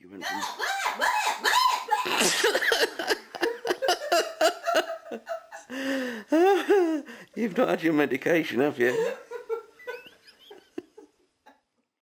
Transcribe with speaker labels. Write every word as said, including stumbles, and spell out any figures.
Speaker 1: you went from... You've not had your medication, have you?